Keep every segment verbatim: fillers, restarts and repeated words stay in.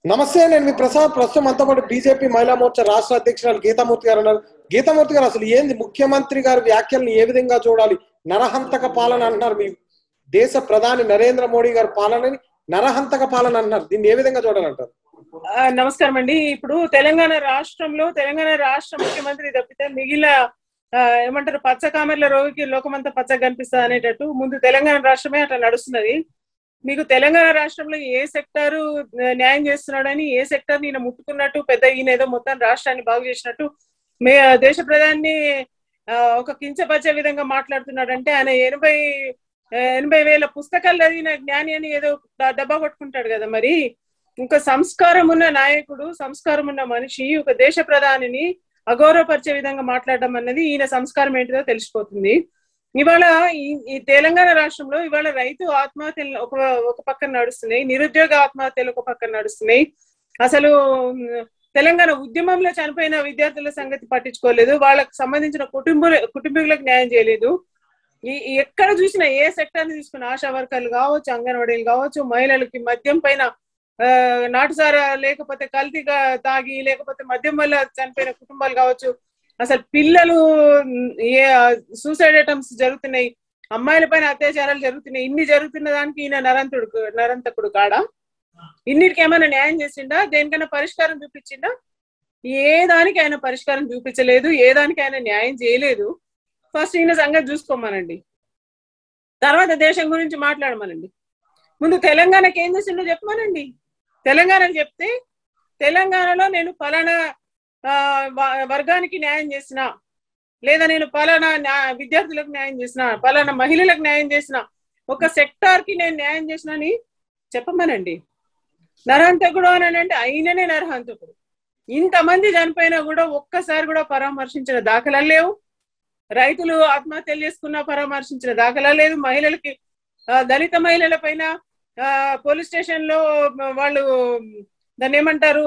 నమస్తే, నేను మీ ప్రసాద్. ప్రస్తుతం అంతా పాటు బీజేపీ మహిళా మోర్చా రాష్ట్ర అధ్యక్షురాలు గీతామూర్తి గారు ఉన్నారు. గీతామూర్తి గారు, అసలు ఏంది ముఖ్యమంత్రి గారి వ్యాఖ్యల్ని ఏ విధంగా చూడాలి? నరహంతక పాలన అంటున్నారు. మీ దేశ ప్రధాని నరేంద్ర మోడీ గారి పాలనని నరహంతక పాలన అంటున్నారు. దీన్ని ఏ విధంగా చూడాలంటారు? నమస్కారం అండి. ఇప్పుడు తెలంగాణ రాష్ట్రంలో తెలంగాణ రాష్ట్ర ముఖ్యమంత్రి తప్పితే మిగిలిన ఏమంటారు పచ్చకామెర్ల రోగికి లోకమంతా పచ్చగా కనిపిస్తుంది అనేటట్టు ముందు తెలంగాణ రాష్ట్రమే అట్లా నడుస్తున్నది. మీకు తెలంగాణ రాష్ట్రంలో ఏ సెక్టారు న్యాయం చేస్తున్నాడని, ఏ సెక్టర్ ఈయన ముట్టుకున్నట్టు, పెద్ద ఈయన ఏదో మొత్తం రాష్ట్రాన్ని బాగు చేసినట్టు మే దేశ ప్రధాని ఒక కించపరిచే విధంగా మాట్లాడుతున్నాడంటే ఆయన ఎనభై ఎనభై వేల పుస్తకాలు చదివిన జ్ఞాని అని ఏదో డబ్బా కొట్టుకుంటాడు కదా. మరి ఇంకా సంస్కారం ఉన్న నాయకుడు, సంస్కారం ఉన్న మనిషి ఒక దేశ ప్రధానిని అగౌరవపరిచే విధంగా మాట్లాడడం అన్నది ఈయన సంస్కారం ఏంటిదో తెలిసిపోతుంది. ఇవాళ ఈ తెలంగాణ రాష్ట్రంలో ఇవాళ రైతు ఆత్మహత్యలు ఒక ఒక పక్కన నడుస్తున్నాయి, నిరుద్యోగ ఆత్మహత్యలు ఒక పక్కన నడుస్తున్నాయి. అసలు తెలంగాణ ఉద్యమంలో చనిపోయిన విద్యార్థుల సంగతి పట్టించుకోలేదు, వాళ్ళకు సంబంధించిన కుటుంబ కుటుంబీకులకు న్యాయం చేయలేదు. ఈ ఎక్కడ చూసినా ఏ సెక్టర్ ని తీసుకున్న ఆశా వర్కర్లు కావచ్చు, అంగన్వాడీలు కావచ్చు, మహిళలకి మద్యం పైన నాటుసారా లేకపోతే కల్తీగా తాగి లేకపోతే మద్యం వల్ల చనిపోయిన కుటుంబాలు కావచ్చు, అసలు పిల్లలు ఏ సూసైడ్ అటెంప్ట్స్ జరుగుతున్నాయి, అమ్మాయిల పైన అత్యాచారాలు జరుగుతున్నాయి. ఇన్ని జరుగుతున్న దానికి ఈయన నరంతుడు నరంతకుడు కాడా? ఇన్నిటికి ఏమైనా న్యాయం చేసిండా? దేనికైనా పరిష్కారం చూపించిండా? ఏ దానికి ఆయన పరిష్కారం చూపించలేదు, ఏ దానికి ఆయన న్యాయం చేయలేదు. ఫస్ట్ ఈయన సంగతి చూసుకోమనండి, తర్వాత దేశం గురించి మాట్లాడమనండి. ముందు తెలంగాణకి ఏం చేసిండో చెప్పమనండి. తెలంగాణకు చెప్తే తెలంగాణలో నేను ఫలానా వర్గానికి న్యాయం చేసిన, లేదా నేను పలానా విద్యార్థులకు న్యాయం చేసిన, పలానా మహిళలకు న్యాయం చేసిన, ఒక సెక్టార్ కి నేను న్యాయం చేసిన అని చెప్పమనండి. నరహంతకుడు అని అంటే అయిననే నరహంతకుడు. ఇంతమంది చనిపోయినా కూడా ఒక్కసారి కూడా పరామర్శించిన దాఖలా లేవు. రైతులు ఆత్మహత్యలు చేసుకున్నా పరామర్శించిన దాఖలా లేదు. మహిళలకి దళిత మహిళల పైన పోలీస్ స్టేషన్ లో వాళ్ళు దాన్ని ఏమంటారు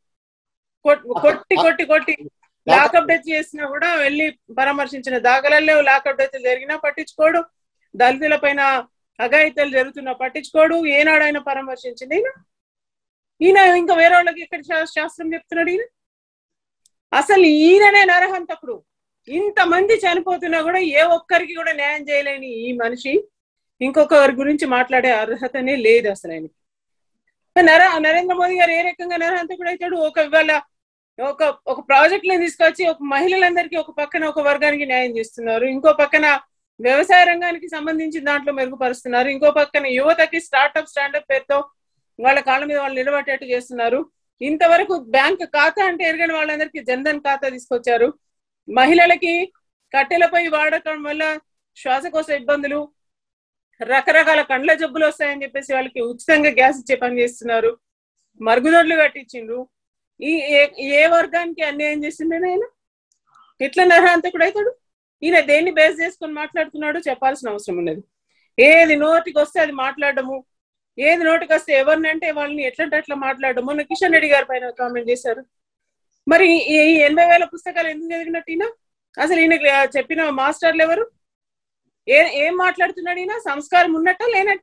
కొట్టి కొట్టి కొట్టి లాకప్ డెత్ చేసినా కూడా వెళ్ళి పరామర్శించిన దాఖలాలు లేవు. లాకప్ డెత్ జరిగినా పట్టించుకోడు, దళితుల పైన అఘాయిత్యాలు జరుగుతున్నా పట్టించుకోడు. ఏనాడైనా పరామర్శించింది ఈయన? ఈయన ఇంకా వేరే వాళ్ళకి ఎక్కడ శాస్త్రం చెప్తున్నాడు ఈయన? అసలు ఈయననే నరహంతకుడు. ఇంతమంది చనిపోతున్నా కూడా ఏ ఒక్కరికి కూడా న్యాయం చేయలేని ఈ మనిషి ఇంకొకరి గురించి మాట్లాడే అర్హతనే లేదు అసలు ఆయనకి. నర నరేంద్ర మోదీ గారు ఏ రకంగా నరహంతకుడు అవుతాడు? ఒక ఇవాళ ఒక ఒక ప్రాజెక్టులను తీసుకొచ్చి ఒక మహిళలందరికీ ఒక పక్కన ఒక వర్గానికి న్యాయం చేస్తున్నారు, ఇంకో పక్కన వ్యవసాయ రంగానికి సంబంధించిన దాంట్లో మెరుగుపరుస్తున్నారు, ఇంకో పక్కన యువతకి స్టార్ట్అప్ స్టాండప్ పేరుతో వాళ్ళ కాళ్ళ మీద వాళ్ళు నిలబట్టేట్టు చేస్తున్నారు. ఇంతవరకు బ్యాంక్ ఖాతా అంటే ఎరగని వాళ్ళందరికీ జన్ధన్ ఖాతా తీసుకొచ్చారు. మహిళలకి కట్టెలపై వాడకం వల్ల శ్వాసకోశ ఇబ్బందులు, రకరకాల కండ్ల జబ్బులు వస్తాయని చెప్పేసి వాళ్ళకి ఉచితంగా గ్యాస్ ఇచ్చే పని చేస్తున్నారు. మరుగుదొడ్లు కట్టించిండ్రు. ఈ ఏ వర్గానికి అన్యాయం చేసిండే ఆయన? ఎట్లా నరహంతకుడు అవుతాడు? ఈయన దేన్ని బేస్ చేసుకొని మాట్లాడుతున్నాడు చెప్పాల్సిన అవసరం ఉన్నది. ఏది నోటికి వస్తే అది మాట్లాడము, ఏది నోటికి వస్తే ఎవరిని అంటే వాళ్ళని ఎట్లంటే అట్లా మాట్లాడడం. మొన్న కిషన్ రెడ్డి గారి పైన కామెంట్ చేశారు. మరి ఈ ఎనభై వేల పుస్తకాలు ఎందుకు చదివినట్టు ఈయన? అసలు ఈయన చెప్పిన మాస్టర్లు ఎవరు? ఏ ఏం మాట్లాడుతున్నాడు ఈయన? సంస్కారం ఉన్నట్ట లేనట్ట?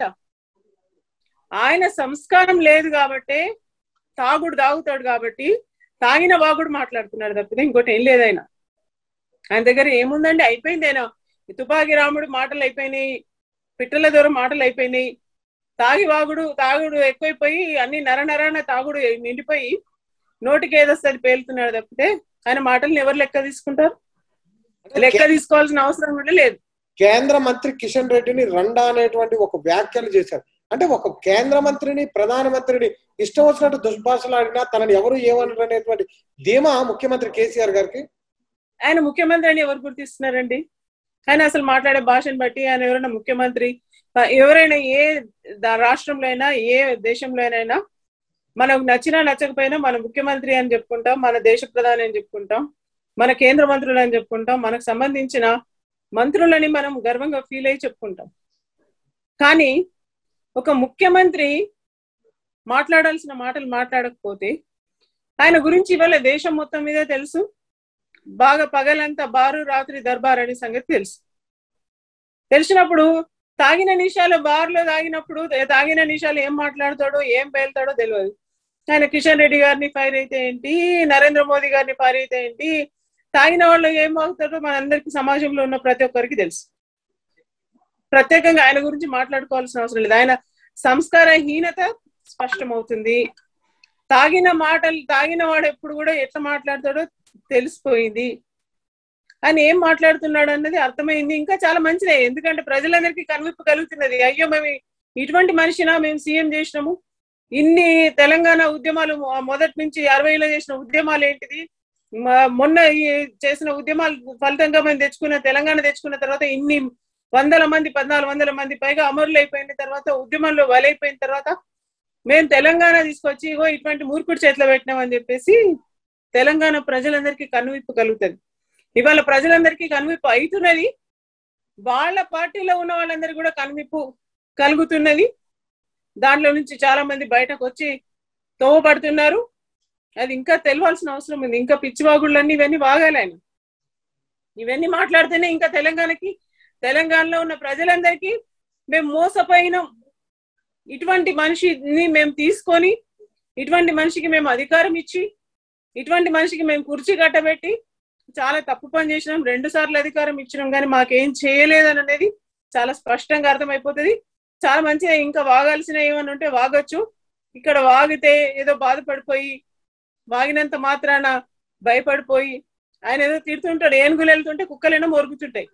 ఆయన సంస్కారం లేదు కాబట్టి తాగుడు తాగుతాడు కాబట్టి తాగిన వాగుడు మాట్లాడుతున్నాడు తప్పితే ఇంకోటి ఏం లేదు. ఆయన ఆయన దగ్గర ఏముందండి? అయిపోయింది. ఆయన తుపాకి రాముడు మాటలు అయిపోయినాయి, పిట్టల దూరం మాటలు అయిపోయినాయి. తాగి వాగుడు తాగుడు ఎక్కువైపోయి అన్ని నర నరాన తాగుడు నిండిపోయి నోటికి ఏదొస్తుంది పేలుతున్నాడు తప్పితే ఆయన మాటలను ఎవరు లెక్క తీసుకుంటారు? లెక్క తీసుకోవాల్సిన అవసరం కూడా లేదు. కేంద్ర మంత్రి కిషన్ రెడ్డిని రండా అనేటువంటి ఒక వ్యాఖ్యలు చేశారు. అంటే ఒక కేంద్ర మంత్రిని, ప్రధానమంత్రిని ఇష్టం వచ్చినట్టు దుష్భాషలు ఆడినా తనని ఎవరు ఏమన్నారు అనేటువంటి ధీమా ముఖ్యమంత్రి కేసీఆర్ గారికి. ఆయన ముఖ్యమంత్రి అని ఎవరు గుర్తిస్తున్నారండి? ఆయన అసలు మాట్లాడే భాషను బట్టి ఆయన ఎవరైనా ముఖ్యమంత్రి, ఎవరైనా ఏ రాష్ట్రంలో అయినా ఏ దేశంలో అయినా మనకు నచ్చినా నచ్చకపోయినా మన ముఖ్యమంత్రి అని చెప్పుకుంటాం, మన దేశ ప్రధాని అని చెప్పుకుంటాం, మన కేంద్ర మంత్రులు అని చెప్పుకుంటాం, మనకు సంబంధించిన మంత్రులని మనం గర్వంగా ఫీల్ అయ్యి చెప్పుకుంటాం. కానీ ఒక ముఖ్యమంత్రి మాట్లాడాల్సిన మాటలు మాట్లాడకపోతే ఆయన గురించి ఇవాళ దేశం మొత్తం మీద తెలుసు. బాగా పగలంతా బారు రాత్రి దర్బార్ అనే సంగతి తెలుసు. తెలిసినప్పుడు తాగిన నిషాలు బార్లో తాగినప్పుడు తాగిన నిషాలు ఏం మాట్లాడతాడో ఏం పేలుతాడో తెలియదు. ఆయన కిషన్ రెడ్డి గారిని ఫైర్ అయితే ఏంటి, నరేంద్ర మోదీ గారిని ఫైర్ అయితే ఏంటి, తాగిన వాళ్ళు ఏం అవుతారో మనందరికి సమాజంలో ఉన్న ప్రతి ఒక్కరికి తెలుసు. ప్రత్యేకంగా ఆయన గురించి మాట్లాడుకోవాల్సిన అవసరం లేదు. ఆయన సంస్కారహీనత స్పష్టమవుతుంది. తాగిన మాటలు తాగిన వాడు ఎప్పుడు కూడా ఎట్లా మాట్లాడతాడో తెలిసిపోయింది. ఆయన ఏం మాట్లాడుతున్నాడు అన్నది అర్థమైంది. ఇంకా చాలా మంచిదే, ఎందుకంటే ప్రజలందరికీ కనువిప్పు కలుగుతున్నది. అయ్యో మేము ఇటువంటి మనిషినా మేము సీఎం చేసినాము, ఇన్ని తెలంగాణ ఉద్యమాలు మొదటి నుంచి అరవైలో చేసిన ఉద్యమాలు ఏంటిది, మొన్న చేసిన ఉద్యమాలు ఫలితంగా మేము తెచ్చుకున్న తెలంగాణ తెచ్చుకున్న తర్వాత ఇన్ని వందల మంది పద్నాలుగు వందల మంది పైగా అమరులు అయిపోయిన తర్వాత, ఉద్యమంలో బలైపోయిన తర్వాత మేము తెలంగాణ తీసుకొచ్చి ఇగో ఇటువంటి మూర్ఖుడి చేతిలో పెట్టినామని చెప్పేసి తెలంగాణ ప్రజలందరికీ కనువిప్పు కలుగుతుంది. ఇవాళ ప్రజలందరికీ కనువిప్పు అవుతున్నది, వాళ్ళ పార్టీలో ఉన్న వాళ్ళందరికీ కూడా కనువిప్పు కలుగుతున్నది. దాంట్లో నుంచి చాలా మంది బయటకు వచ్చి తోవపడుతున్నారు. అది ఇంకా తెలియాల్సిన అవసరం ఉంది. ఇంకా పిచ్చివాగుళ్ళన్నీ ఇవన్నీ వాగాలి ఆయన. ఇవన్నీ మాట్లాడితేనే ఇంకా తెలంగాణకి తెలంగాణలో ఉన్న ప్రజలందరికీ మేము మోసపోయినాం, ఇటువంటి మనిషిని మేము తీసుకొని ఇటువంటి మనిషికి మేము అధికారం ఇచ్చి ఇటువంటి మనిషికి మేము కుర్చీ కట్టబెట్టి చాలా తప్పు పని చేసినాం, రెండు సార్లు అధికారం ఇచ్చినాం కానీ మాకేం చేయలేదని అనేది చాలా స్పష్టంగా అర్థమైపోతుంది. చాలా మంచిగా ఇంకా వాగాల్సిన ఏమని ఉంటే వాగొచ్చు. ఇక్కడ వాగితే ఏదో బాధపడిపోయి వాగినంత మాత్రాన భయపడిపోయి ఆయన ఏదో తిడుతుంటాడు, ఏనుగులు వెళ్తుంటే కుక్కలేనో మొరుగుతుంటాయి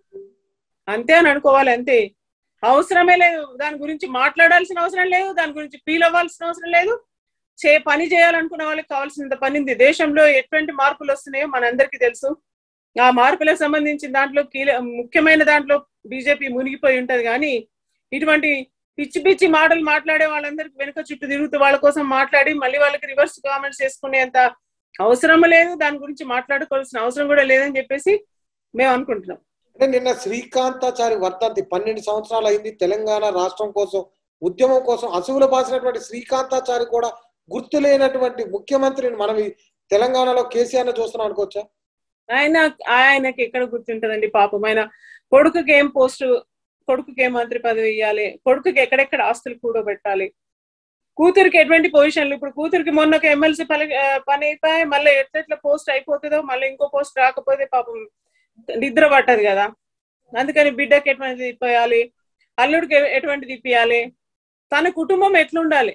అంతే అని అనుకోవాలి. అంతే, అవసరమే లేదు, దాని గురించి మాట్లాడాల్సిన అవసరం లేదు, దాని గురించి ఫీల్ అవ్వాల్సిన అవసరం లేదు. చే పని చేయాలనుకున్న వాళ్ళకి కావాల్సినంత పని ఉంది. దేశంలో ఎటువంటి మార్పులు వస్తున్నాయో మనందరికీ తెలుసు. ఆ మార్పులకు సంబంధించిన దాంట్లో కీల ముఖ్యమైన దాంట్లో బీజేపీ మునిగిపోయి ఉంటది. కానీ ఇటువంటి పిచ్చి పిచ్చి మాటలు మాట్లాడే వాళ్ళందరికీ వెనుక చుట్టూ తిరుగుతూ వాళ్ళ కోసం మాట్లాడి మళ్ళీ వాళ్ళకి రివర్స్ కామెంట్స్ చేసుకునేంత అవసరం లేదు, దాని గురించి మాట్లాడుకోవాల్సిన అవసరం కూడా లేదని చెప్పేసి మేము అనుకుంటున్నాం. అంటే నిన్న శ్రీకాంతాచారి వర్ధంతి పన్నెండు సంవత్సరాలు అయింది. తెలంగాణ రాష్ట్రం కోసం ఉద్యమం కోసం అసువులు బాసినటువంటి శ్రీకాంతాచారి కూడా గుర్తు లేనటువంటి ముఖ్యమంత్రిని మనం తెలంగాణలో కేసీఆర్ చూస్తున్నాం అనుకోవచ్చా? ఆయన ఆయనకి ఎక్కడ గుర్తుంటదండి పాపం. ఆయన కొడుకుకి ఏం పోస్టు, కొడుకుకి ఏం మంత్రి పదవి ఇవ్వాలి, కొడుకుకి ఎక్కడెక్కడ ఆస్తులు కూడబెట్టాలి, కూతురికి ఎటువంటి పొజిషన్లు, ఇప్పుడు కూతురికి మొన్న ఒక ఎమ్మెల్సీ పని పని అయిపోయి మళ్ళీ ఎట్లెట్లా పోస్ట్ అయిపోతుందో మళ్ళీ ఇంకో పోస్ట్ రాకపోతే పాపం నిద్ర పట్టదు కదా. అందుకని బిడ్డకి ఎటువంటిది ఇప్పియాలి, అల్లుడికి ఎటువంటిది ఇప్పియాలి, తన కుటుంబం ఎట్లుండాలి,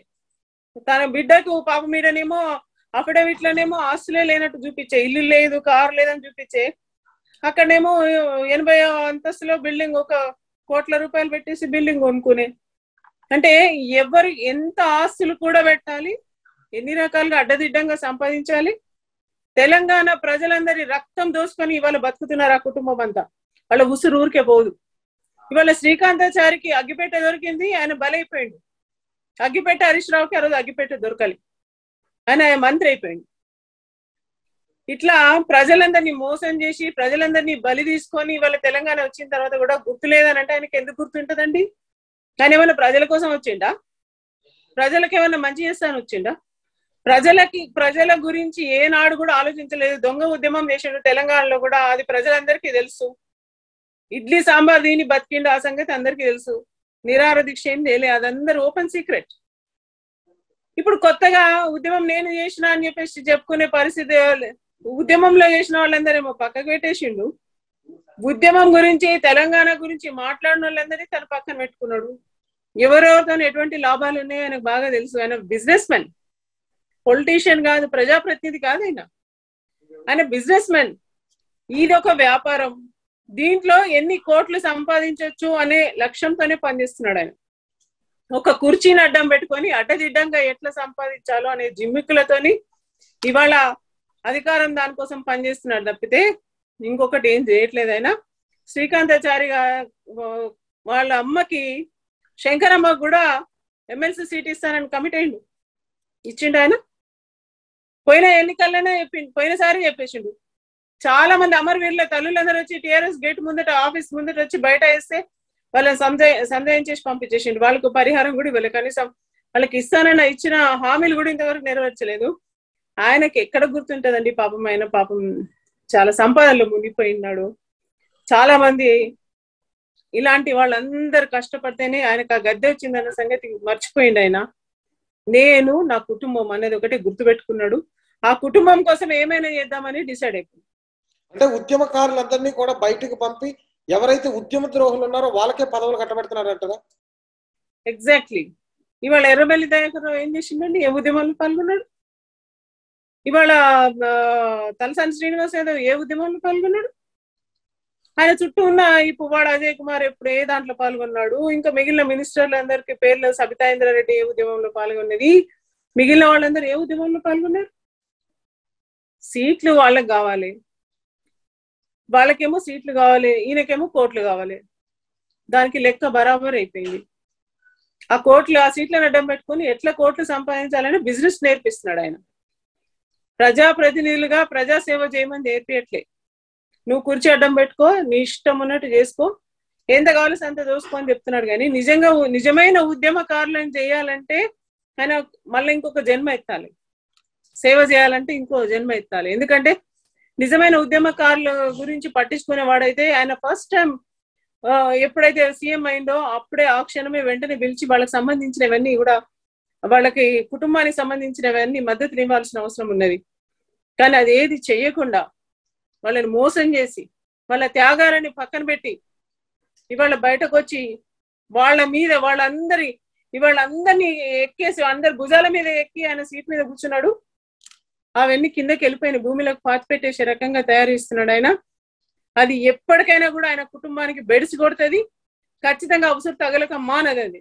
తన బిడ్డకు పాప మీదనేమో అఫిడవిట్లనేమో ఆస్తులే లేనట్టు చూపించే, ఇల్లు లేదు కారు లేదని చూపించే, అక్కడనేమో ఎనభై అంతస్తులో బిల్డింగ్ ఒక కోట్ల రూపాయలు పెట్టేసి బిల్డింగ్ కొనుక్కునే. అంటే ఎవరు ఎంత ఆస్తులు కూడా పెట్టాలి, ఎన్ని రకాలుగా అడ్డదిడ్డంగా సంపాదించాలి. తెలంగాణ ప్రజలందరి రక్తం దోసుకొని ఇవాళ బతుకుతున్నారు ఆ కుటుంబం అంతా. వాళ్ళ ఉసురు ఊరికే పోదు. ఇవాళ శ్రీకాంతాచారికి అగ్గిపెట్టె దొరికింది, ఆయన బలైపోయిండు. అగ్గిపెట్టె హరీష్ రావుకి ఆ రోజు అగ్గిపెట్టె దొరకాలి, ఆయన మంత్రి అయిపోయింది. ఇట్లా ప్రజలందరినీ మోసం చేసి ప్రజలందరినీ బలి తీసుకొని ఇవాళ తెలంగాణ వచ్చిన తర్వాత కూడా గుర్తు లేదని అంటే ఆయనకి ఎందుకు గుర్తుంటదండి? ఆయన ఏమైనా ప్రజల కోసం వచ్చిండా? ప్రజలకు ఏమైనా మంచి చేస్తాను వచ్చిండా? ప్రజలకి ప్రజల గురించి ఏనాడు కూడా ఆలోచించలేదు. దొంగ ఉద్యమం చేసిండు తెలంగాణలో కూడా, అది ప్రజలందరికీ తెలుసు. ఇడ్లీ సాంబార్ దీని బతికిండు, ఆ సంగతి అందరికీ తెలుసు. నిరాహార దీక్ష ఏం చేయలే, అదందరూ ఓపెన్ సీక్రెట్. ఇప్పుడు కొత్తగా ఉద్యమం నేను చేసిన అని చెప్పేసి చెప్పుకునే పరిస్థితి, ఉద్యమంలో చేసిన వాళ్ళందరేమో పక్కకు పెట్టేసిండు. ఉద్యమం గురించి తెలంగాణ గురించి మాట్లాడిన వాళ్ళందరినీ తన పక్కన పెట్టుకున్నాడు. ఎవరెవరితో ఎటువంటి లాభాలు ఉన్నాయో ఆయనకు బాగా తెలుసు. ఆయన బిజినెస్ మ్యాన్, పొలిటీషియన్ కాదు, ప్రజాప్రతినిధి కాదు. ఆయన ఆయన బిజినెస్ మ్యాన్. ఇది ఒక వ్యాపారం, దీంట్లో ఎన్ని కోట్లు సంపాదించవచ్చు అనే లక్ష్యంతోనే పనిచేస్తున్నాడు ఆయన. ఒక కుర్చీని అడ్డం పెట్టుకొని అడ్డదిడ్డంగా ఎట్లా సంపాదించాలో అనే జిమ్మిక్కులతోని ఇవాళ అధికారం దానికోసం పనిచేస్తున్నాడు తప్పితే ఇంకొకటి ఏం చేయట్లేదు ఆయన. శ్రీకాంతాచారి వాళ్ళ అమ్మకి శంకరమ్మ కూడా ఎమ్మెల్సీ సీట్ ఇస్తానని కమిట్ అయిండు, ఇచ్చిండు ఆయన. పోయిన ఎన్నికల్లోనే చెప్పిండు, పోయినసారి చెప్పేసిండు. చాలా మంది అమరవీరుల తల్లులందరూ వచ్చి టీఆర్ఎస్ గేట్ ముందట ఆఫీస్ ముందట వచ్చి బయట వేస్తే వాళ్ళని సంజయ సందేహం చేసి పంపించేసిండు. వాళ్ళకు పరిహారం కూడా ఇవ్వలేదు, కనీసం వాళ్ళకి ఇస్తానన్న ఇచ్చిన హామీలు కూడా ఇంతవరకు నెరవేర్చలేదు. ఆయనకి ఎక్కడ గుర్తుంటదండి పాపం. ఆయన పాపం చాలా సంపాదనలో మునిగిపోయినాడు. చాలా మంది ఇలాంటి వాళ్ళందరూ కష్టపడితేనే ఆయనకు ఆ గద్దె వచ్చిందన్న సంగతి మర్చిపోయిండు ఆయన. నేను నా కుటుంబం అనేది ఒకటే గుర్తుపెట్టుకున్నాడు. ఆ కుటుంబం కోసం ఏమైనా చేద్దామని డిసైడ్ అయిపోయింది. అంటే ఉద్యమకారులందరినీ కూడా బయటకు పంపి ఎవరైతే ఉద్యమ ద్రోహులు ఉన్నారో వాళ్ళకే పదవులు కట్టబెడుతున్నారంటారా? ఎగ్జాక్ట్లీ. ఇవాళ ఎర్రబెల్లి దయాకర్ రావు ఏం చేసిండండి? ఏ ఉద్యమంలో పాల్గొన్నాడు? ఇవాళ తలసాని శ్రీనివాస్ యాదవ్ ఏ ఉద్యమంలో పాల్గొన్నాడు? ఆయన చుట్టూ ఉన్న ఈ పువ్వాడ అజయ్ కుమార్ ఎప్పుడు ఏ దాంట్లో పాల్గొన్నాడు? ఇంకా మిగిలిన మినిస్టర్లు అందరికి పేర్లు సబితా ఇంద్రారెడ్డి ఏ ఉద్యమంలో పాల్గొన్నది? మిగిలిన వాళ్ళందరూ ఏ ఉద్యమంలో పాల్గొన్నారు? సీట్లు వాళ్ళకి కావాలి, వాళ్ళకేమో సీట్లు కావాలి, ఈయనకేమో కోట్లు కావాలి. దానికి లెక్క బరాబర్ అయిపోయింది. ఆ కోట్లు ఆ సీట్లను అడ్డం పెట్టుకుని ఎట్లా కోట్లు సంపాదించాలని బిజినెస్ నేర్పిస్తున్నాడు ఆయన. ప్రజాప్రతినిధులుగా ప్రజాసేవ చేయమని నేర్పియట్లే. నువ్వు కుర్చీ అడ్డం పెట్టుకో, నీ ఇష్టం ఉన్నట్టు చేసుకో, ఎంత కావాల్సి అంత దోసుకో అని చెప్తున్నాడు. కానీ నిజంగా నిజమైన ఉద్యమకారులను చేయాలంటే ఆయన మళ్ళీ ఇంకొక జన్మ ఎత్తాలి. సేవ చేయాలంటే ఇంకో జన్మ ఎత్తాలి. ఎందుకంటే నిజమైన ఉద్యమకారుల గురించి పట్టించుకునే వాడైతే ఆయన ఫస్ట్ టైం ఎప్పుడైతే సీఎం అయిందో అప్పుడే ఆ క్షణమే వెంటనే పిలిచి వాళ్ళకి సంబంధించినవన్నీ కూడా, వాళ్ళకి కుటుంబానికి సంబంధించినవన్నీ మద్దతు ఇవ్వాల్సిన అవసరం ఉన్నది. కానీ అది ఏది చెయ్యకుండా వాళ్ళని మోసం చేసి వాళ్ళ త్యాగాలని పక్కన పెట్టి ఇవాళ బయటకు వచ్చి వాళ్ళ మీద వాళ్ళందరి ఇవాళ అందరినీ ఎక్కేసి అందరి భుజాల మీద ఎక్కి ఆయన సీట్ మీద కూర్చున్నాడు. అవన్నీ కిందకి వెళ్ళిపోయిన భూమిలోకి పాతి పెట్టేసే రకంగా తయారు చేస్తున్నాడు ఆయన. అది ఎప్పటికైనా కూడా ఆయన కుటుంబానికి బెడిసి కొడుతుంది. ఖచ్చితంగా అవసరం తగలక మానది అది.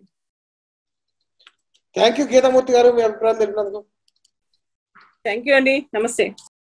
థ్యాంక్ యూ గీతామూర్తి గారు, మీ అభిప్రాయం తెలిపినందుకు. థ్యాంక్ యూ అండి, నమస్తే.